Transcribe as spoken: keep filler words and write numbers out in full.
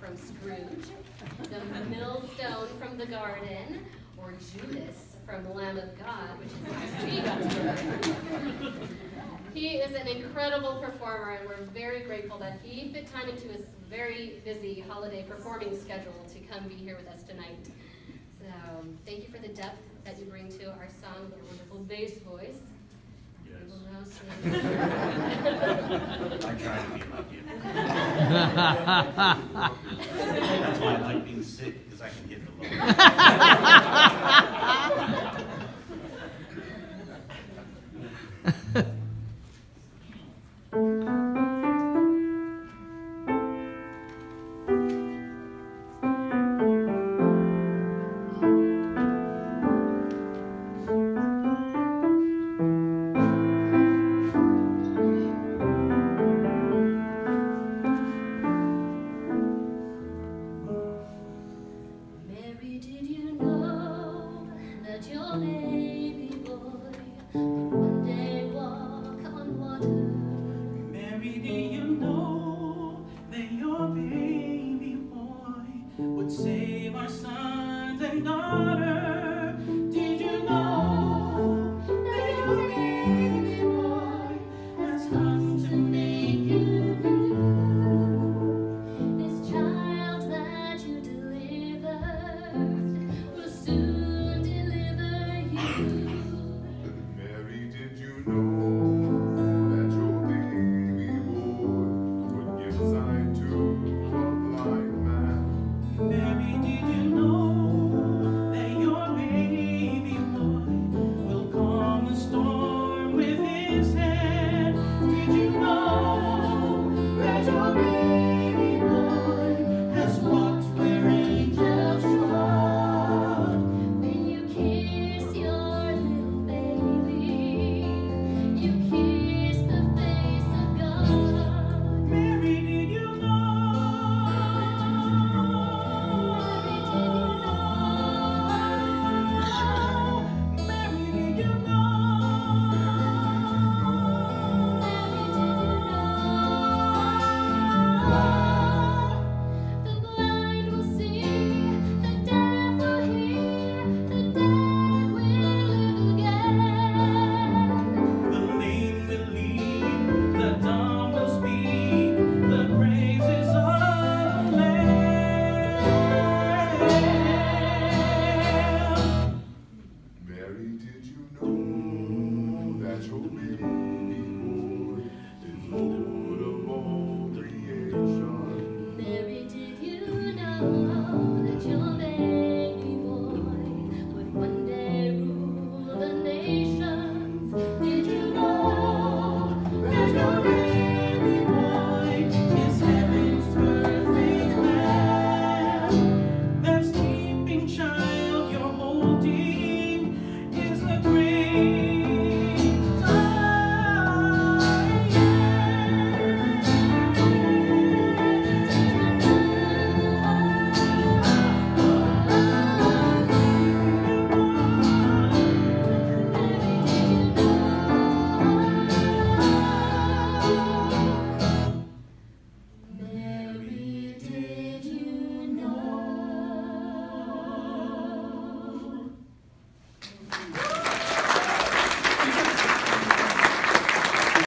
from Scrooge, the millstone from the garden, or Judas from the Lamb of God, which is how we got to learn. He is an incredible performer, and we're very grateful that he fit time into his very busy holiday performing schedule to come be here with us tonight. So um, thank you for the depth that you bring to our song with your wonderful bass voice. Yes. I try to be like you. That's why I like being sick, because I can hit the low.